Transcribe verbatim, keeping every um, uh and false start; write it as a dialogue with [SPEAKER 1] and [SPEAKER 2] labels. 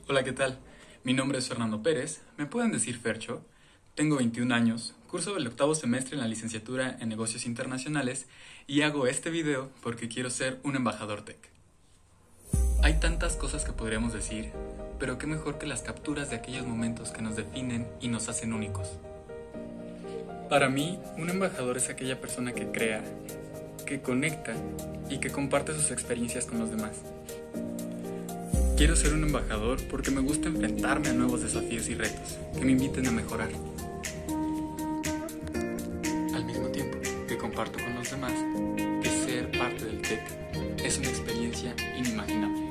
[SPEAKER 1] Hola, ¿qué tal? Mi nombre es Fernando Pérez, me pueden decir Fercho, tengo veintiún años, curso el octavo semestre en la licenciatura en negocios internacionales y hago este video porque quiero ser un embajador tech. Hay tantas cosas que podríamos decir, pero qué mejor que las capturas de aquellos momentos que nos definen y nos hacen únicos. Para mí, un embajador es aquella persona que crea, que conecta y que comparte sus experiencias con los demás. Quiero ser un embajador porque me gusta enfrentarme a nuevos desafíos y retos que me inviten a mejorar. Al mismo tiempo que comparto con los demás que ser parte del tech es una experiencia inimaginable.